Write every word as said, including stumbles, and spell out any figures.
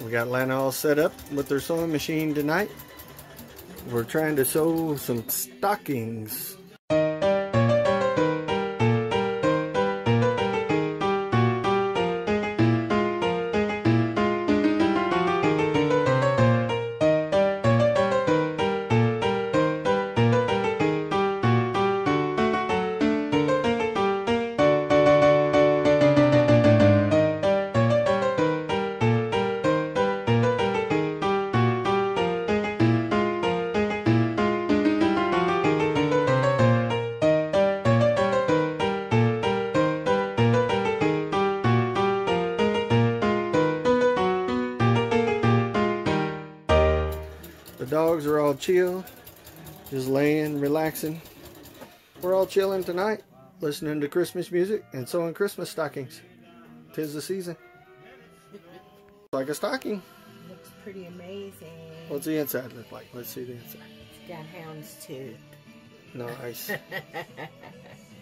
We got Lana all set up with her sewing machine tonight. We're trying to sew some stockings. The dogs are all chill, just laying, relaxing. We're all chilling tonight, listening to Christmas music and sewing Christmas stockings. 'Tis the season. Like a stocking. Looks pretty amazing. What's the inside look like? Let's see the inside. It's got houndstooth. Nice.